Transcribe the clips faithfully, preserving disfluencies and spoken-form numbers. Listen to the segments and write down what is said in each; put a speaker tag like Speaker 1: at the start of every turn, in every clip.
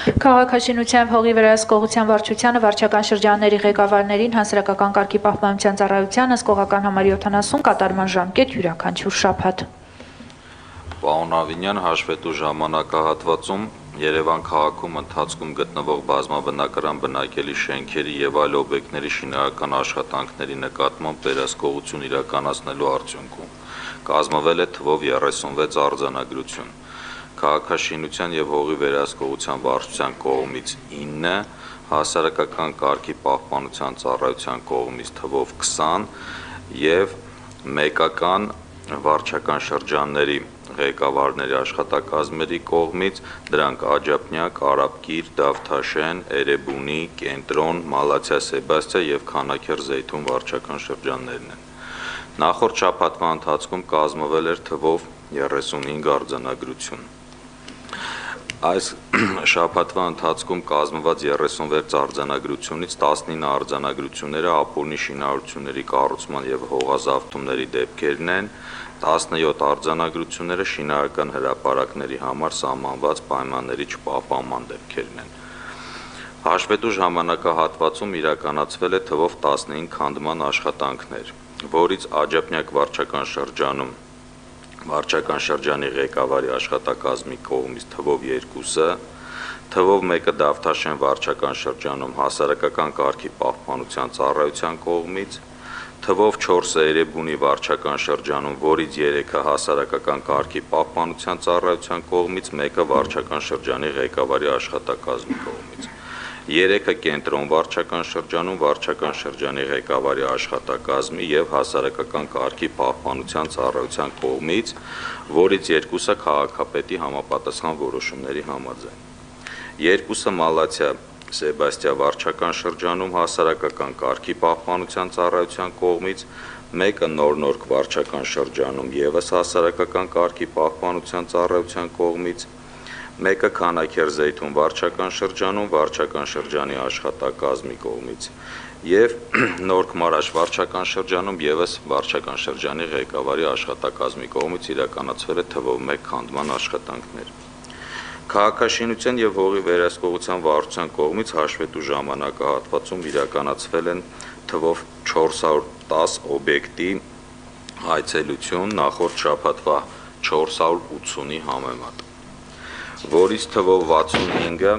Speaker 1: Քաղաքաշինության հողի վերահսկողության վարչությանը վարչական շրջանների ղեկավարներին հասարակական կարգի պահպանության ծառայության հսկողական համարի յոթանասուն կատարման ժամկետ յուրաքանչյուր շաբաթ։
Speaker 2: Պարոն Ավինյան, հաշվետու ժամանակահատվածում Երևան քաղաքում ընթացքում գտնվող բազմաբնակարան բնակելի շենքերի եւ այլ օբյեկտների շինարարական աշխատանքների նկատմամբ վերահսկողություն իրականացնելու արդյունքում կազմվել է թվով երեսունվեց արձանագրություն։ Քաղաքաշինության եւ հողի վերահսկողության վարչության կողմից ինը, հասարակական կարգի պահպանության ծառայության կողմից թվով քսան եւ մեկական վարչական շրջանների ղեկավարների աշխատակազմերի կողմից դրանք Աջափնյակ, Արաբկիր, Դավթաշեն, Էրեբունի, Կենտրոն, Մալացիա, Սեբաստիա եւ Քանաքեր Զեյթուն վարչական շրջաններն են։ Նախորդ շաբաթվա ընթացքում կազմվել էր թվով երեսունհինգ արձանագրություն։ Այս շաբաթվա ընթացքում կազմված երեսունվեց արձանագրությունից տասնինը արձանագրությունները ապօրինի շինարարությունների կառուցման եւ հողազավթումների դեպքերն են, տասնյոթ արձանագրությունները շինարարական հրապարակների համար սահմանված պայմանների չպահպանման դեպքերն են։ Հաշվետու ժամանակահատվածում իրականացվել է թվով տասնհինգ քանդման աշխատանքներ, որից Աջափնյակ վարչական շրջանում վարչական շրջանի ղեկավարի աշխատակազմի կողմից թվով երկուսը, թվով մեկը Դավթաշեն վարչական շրջանում հասարակական կարգի պահպանության ծառայության կողմից, թվով չորսը Էրեբունի վարչական շրջանում, որից երեքը հասարակական կարգի պահպանության ծառայության կողմից, մեկը վարչական շրջանի ղեկավարի աշխատակազմի կողմից, երեքը Կենտրոն վարչական շրջանում, վարչական շրջանի ղեկավարի աշխատակազմի եւ հասարակական կարգի պահպանության ծառայության կողմից, որից երկուսը քաղաքապետի համապատասխան որոշումների համաձայն, երկուսը Մալացիա Սեբաստիա վարչական շրջանում հասարակական կարգի պահպանության ծառայության կողմից, մեկը Նոր-Նորք վարչական շրջանում եւս հասարակական կարգի պահպանության ծառայության կողմից, մեկը Քանաքեր Զեյթուն վարչական շրջանում վարչական շրջանի աշխատակազմի կողմից եւ Նորք Մարաշ վարչական շրջանում եւս վարչական շրջանի ղեկավարի աշխատակազմի կողմից իրականացվել է թվով մեկ քանդման աշխատանքներ։ Քաղաքաշինության եւ հողի վերահսկողության վարչության կողմից հաշվետու ժամանակահատվածում իրականացվել են թվով չորս հարյուր տասը օբյեկտի այցելություն նախորդ շաբաթվա չորս հարյուր ութունի համեմատ, որից թվով վաթսունհինգը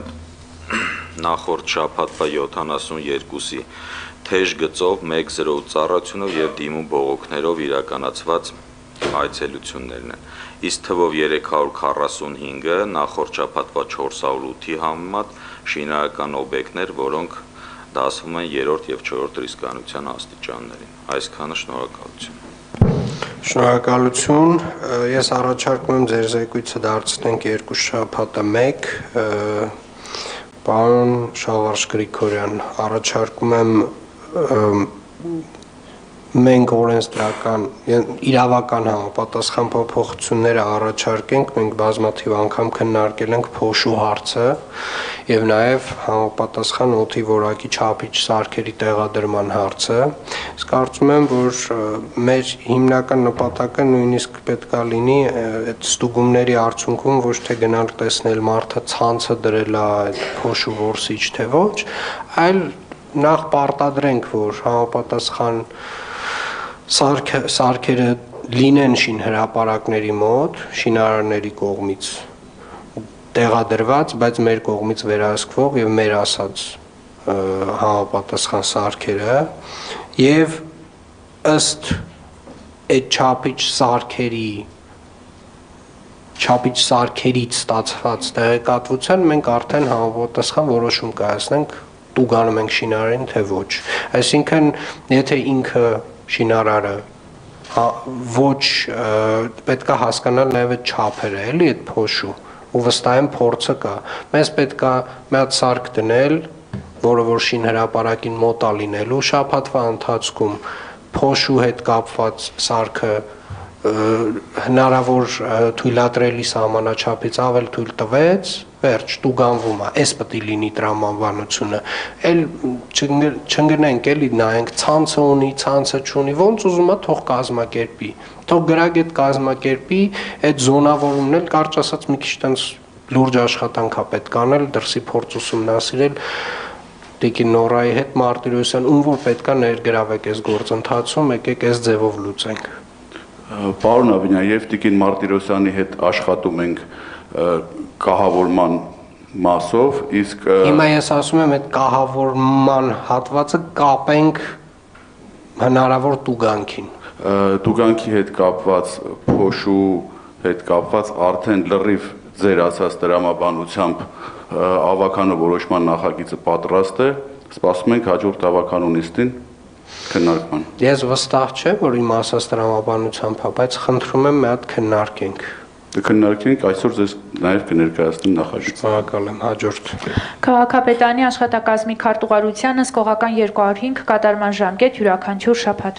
Speaker 2: նախորդ շաբաթվա յոթանասունյոթի թեժ գծով մեկ զրո ծառայությունով եւ դիմում բողոքներով իրականացված այցելություններն են, իսկ թվով երեք հարյուր քառասունհինգը նախորդ շաբաթվա չորս հարյուր ութի համեմատ շինարարական օբյեկտներ, որոնք դասվում են երրորդ եւ չորրորդ ռիսկանության աստիճաններին։ Այսքանը, շնորհակալություն։
Speaker 3: Շնորհակալություն, ես առաջարկում եմ ձեր զեկույցը դարձնենք երկու շաբաթը մեկ, պարոն Շավարժ Գրիգորյան, առաջարկում եմ մենք օրենսդրական իրավական համապատասխան փոփոխությունները առաջարկենք, մենք բազմաթիվ անգամ քննարկել ենք փոշու հարցը եւ նաեւ համապատասխան օդի որակի չափիչ սարքերի տեղադրման հարցը։ Ես կարծում եմ, որ մեր հիմնական նպատակը նույնիսկ պետքա լինի այդ ստուգումների արդյունքում ոչ թե գնալ տեսնել մարդը ցանցը դրել է այդ փոշու որսիչ թե ոչ, այլ նախ պարտադրենք, որ համապատասխան սարքերը լինեն շինհրապարակների մոտ, շինարարների կողմից տեղադրված, բայց մեր կողմից վերահսկվող եւ մեր ասած համապատասխան սարքերը եւ ըստ այդ չափիչ սարքերի չափիչ սարքերից ստացված տեղեկատվության մենք արդեն համապատասխան որոշում կայացնենք տուգանում ենք շինարարին թե ոչ, այսինքն եթե ինքը շինարարը ոչ պետքա հասկանալ նաև այդ չափերը, էլի այդ փոշու ու վստահեն փորձը կա։ Մեզ պետքա մի հատ սարք դնել, որը որ շինհրապարակին մոտ է լինելու, շաբաթվա ընթացքում փոշու հետ կապված սարքը հնարավոր թույլատրելի սահմանաչափից ավել թույլ տվեց, վերջ տուգանվում է, այս պետք է լինի տրամաբանությունը, էլ չընկնենք էլի նայենք ցանցը ունի, ցանցը չունի, ոնց ուզում է թող կազմակերպի, թող գրագետ կազմակերպի, այդ զոնավորումն էլ կարճ ասած մի քիչ տենց լուրջ աշխատանք է պետք անել, դրսի փորձ ուսումնասիրել Տիկին Նորայի հետ Մարտիրոսյան, ում որ պետք է ներգրավեք այս գործընթացում, եկեք այս ձևով լուծենք։
Speaker 4: Պարոն Ավինյան, եւ Տիկին Մարտիրոսյանի հետ աշխատում ենք կահավորման մասով, իսկ
Speaker 3: Հիմա ես ասում եմ, այդ կահավորման հատվածը կապենք հնարավոր տուգանքին։
Speaker 4: Տուգանքի հետ կապված, փոշու հետ կապված արդեն լրիվ ձեր ասած տրամաբանությամբ ավականո որոշման նախագիծը պատրաստ է, սպասում ենք հաջորդ ավականո նիստին քննարկման։ Ես
Speaker 3: վստահ չեմ, որ իմ ասած տրամաբանությամբ, բայց խնդրում եմ մի հատ քննարկենք։
Speaker 4: Կքննարկենք, այսօր ձեզ նաև կներկայացնեմ նախագիծը։
Speaker 3: Շնորհակալ եմ, հաջորդ։
Speaker 1: Քաղաքապետարանի աշխատակազմի քարտուղարությանը սկողական երկու հարյուր հինգ կատարման ժամկետ յուրաքանչյուր շաբաթ։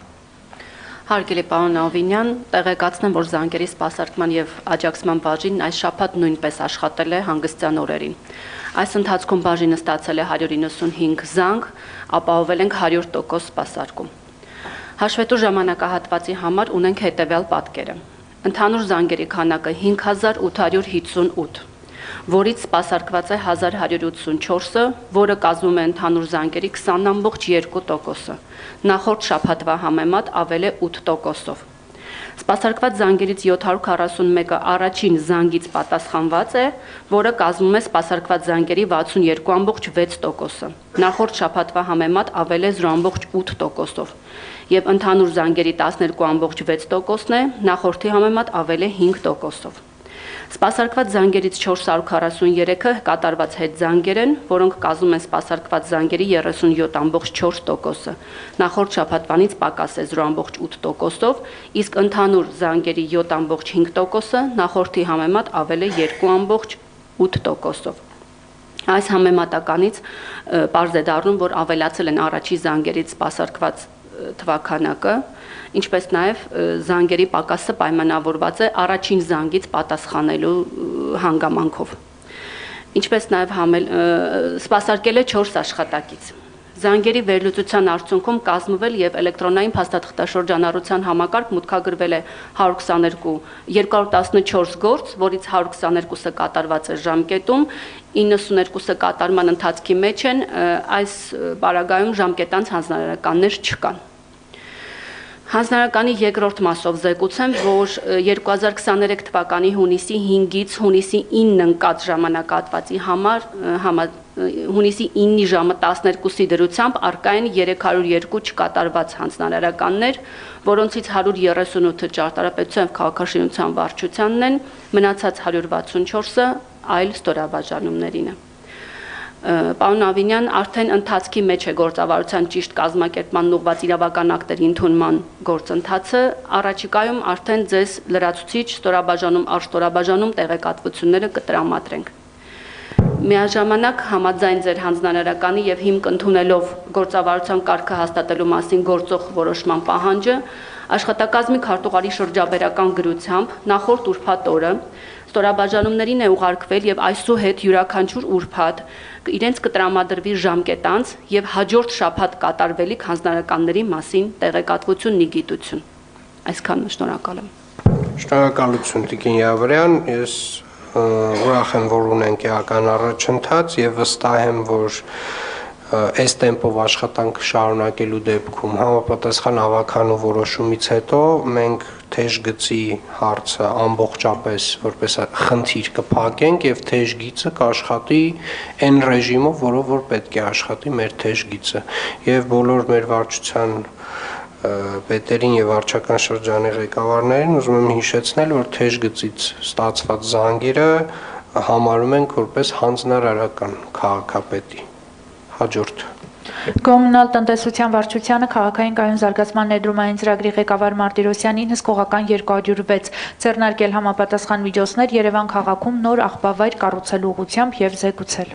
Speaker 5: Հարգելի պարոն Ավինյան, տեղեկացնեմ, որ զանգերի սպասարկման եւ աջակցման բաժինն այս շաբաթ նույնպես աշխատել է հանգստյան օրերին։ Այս ընթացքում բաժինը ստացել է հարյուր իննսունհինգ զանգ, ապահովել ենք հարյուր տոկոս սպասարկում։ Հաշվետու ժամանակահատվածի համար ունենք հետևյալ պատկերը։ Ընդհանուր զանգերի քանակը հինգ հազար ութ հարյուր հիսունութ, որից սպասարկված է հազար հարյուր ութսունչորսը, որը կազմում է ընդհանուր զանգերի քսան ամբողջ երկու տոկոսը, նախորդ շաբաթվա համեմատ ավել է ութ տոկոսով։ Սպասարկված զանգերից յոթ հարյուր քառասուն մեկը առաջին զանգից պատասխանված է, որը կազմում է սպասարկված զանգերի վաթսուն երկու ամբողջ վեց տոկոսը, նախորդ շաբաթվա համեմատ ավել է զրո ամբողջ ութ տոկոսով, եւ ընդհանուր զանգերի տասներկու ամբողջ վեց տոկոսն է, նախորդի համեմատ ավել է հինգ տոկոսով։ Սպասարկված զանգերից չորս հարյուր քառասուն երեքը կատարված հետ զանգեր են, որոնք կազմում են սպասարկված զանգերի երեսուն յոթ ամբողջ չորս տոկոսը, նախորդ շաբաթվանից պակաս է զրո ամբողջ ութ տոկոսով, իսկ ընդհանուր զանգերի յոթ ամբողջ հինգ տոկոսը նախորդի համեմատ ավել է երկու ամբողջ ութ տոկոսով։ Այս համեմատականից պարզ է դառնում, որ ավելացել են առաջի զանգերից սպասարկված թվականակը, ինչպես նաև զանգերի պակասը պայմանավորված է առաջին զանգից պատասխանելու հանգամանքով։ Ինչպես նաև համել սպասարկել է չորս աշխատակից։ Զանգերի վերլուծության արդյունքում կազմվել եւ էլեկտրոնային փաստաթղթաշրջանառության համակարգ մուտքագրվել է հարյուր քսաներկու երկու հարյուր տասնչորս գործ, որից հարյուր քսաներկուսը կատարված է ժամկետում, իննսուներկուսը կատարման ընթացքի մեջ են, այս պարագայում ժամկետանց հանձնարարականներ չկան։ Հանձնարարականի երկրորդ մասով զեկուցեմ, որ երկու հազար քսաներեք թվականի հունիսի հինգից հունիսի ինը ընկած ժամանակահատվածի համար հունիսի ինի ժամը տասներկուսի դրությամբ առկա են երեք հարյուր երկու չկատարված հանձնարարականներ, որոնցից հարյուր երեսունութը ճարտարապետության և քաղաքաշինության վարչությանն են, մնացած հարյուր վաթսունչորսը այլ ստորաբաժանումներին է։ Պարոն Ավինյան, արդեն ընթացքի մեջ է գործավարության ճիշտ կազմակերպման ուղղված իրավական ակտերի ընդունման գործընթացը, առաջիկայում արդեն ձեզ լրացուցիչ ստորաբաժանում առստորաբաժանում տեղեկատվությունները կտրամադրենք։ Միաժամանակ համաձայն ձեր հանձնարարականի եւ հիմք ընդունելով գործավարության կարգը հաստատելու մասին գործող որոշման պահանջը, աշխատակազմի քարտուղարի շրջաբերական գրությամբ նախորդ ուրբաթ օրը ստորաբաժանումներին է ուղարկվել եւ այսուհետ յուրաքանչյուր ուրբաթ իրենց կտրամադրվի ժամկետանց եւ հաջորդ շաբաթ կատարվելիք հանձնարարականների մասին տեղեկատվությունն ի գիտություն։ Այսքանն, շնորհակալ եմ։
Speaker 3: Շնորհակալություն Տիկին Յավրյան, ես ուրախ եմ, որ ունենք էական առաջընթաց եւ վստահ եմ, որ այս տեմպով աշխատանք շարունակելու դեպքում համապատասխան ավականու որոշումից հետո մենք թեժ գծի հարցը ամբողջապես որպես խնդիր կփակենք եւ թեժ գիծը կաշխատի այն ռեժիմով, որով որ պետք է աշխատի մեր թեժ գիծը եւ բոլոր մեր վարչության պետերին եւ վարչական շրջանի ղեկավարներին ուզում եմ հիշեցնել, որ թեժ գծից ստացված զանգերը համարում ենք որպես հանձնարարական քաղաքապետի։ Հաջորդ
Speaker 1: Կոմունալ տնտեսության վարչությանը քաղաքային կայուն զարգացման ներդրումային ծրագրի ղեկավար Մարտիրոսյանին հսկողական երկու հարյուր վեց ձեռնարկել համապատասխան միջոցներ Երևան քաղաքում նոր աղբավայր կառուցելու ուղղությամբ եւ զեկուցել։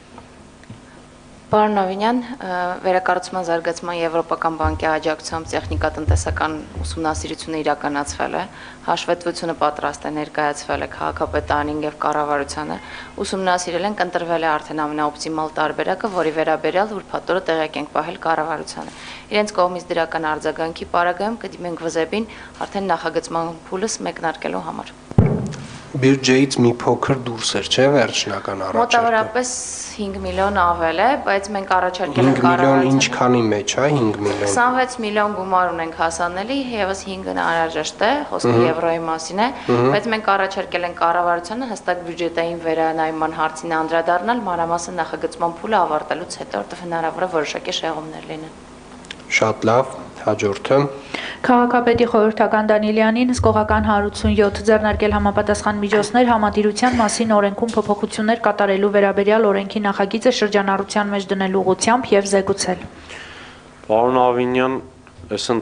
Speaker 6: Պարոն Ավինյան, վերակառուցման զարգացման Եվրոպական բանկի աջակցությամբ տեխնիկատնտեսական ուսումնասիրությունը իրականացվել է, հաշվետվությունը պատրաստ է ներկայացվել է քաղաքապետարանին եւ կառավարությանը, ուսումնասիրել ենք, ընտրվել է արդեն ամենաօպտիմալ տարբերակը, որի վերաբերյալ ուրբաթ օրը տեղեկ ենք պահել կառավարությանը։ Իրենց կողմից դրական արձագանքի պարագայում կդիմենք վզեպին արդեն նախագծման փուլս մեկնարկելու համար։
Speaker 3: բյուջեից մի փոքր դուրս էր, չէ՞, վերջնական առաջարկը։
Speaker 6: Մոտավորապես հինգ միլիոն ավել է, բայց մենք առաջարկել ենք
Speaker 3: հինգ միլիոն ինչքանի մեջ է, հինգ միլիոն։
Speaker 6: քսանվեց միլիոն գումար ունենք հասանելի, եւս հինգն անհրաժեշտ է, խոսքը եվրոյի մասին է, բայց մենք առաջարկել ենք կառավարությանը հստակ բյուջետային վերանայման հարցին անդրադառնալ մանրամասն նախագծման փուլը ավարտելուց հետո, որտեղ հնարավոր է որոշակի շեղումներ լինեն։
Speaker 3: Շատ լավ, հաջորդը։
Speaker 1: Քաղաքապետի խորհրդական Դանիելյանին հսկողական հարյուր ութսունյոթ ձեռնարկել համապատասխան միջոցներ համատիրության մասին օրենքում փոփոխություններ կատարելու վերաբերյալ օրենքի նախագիծը շրջանառության մեջ դնելու ուղղությամբ եւ զեկուցել։
Speaker 7: Պարոն Ավինյան, այս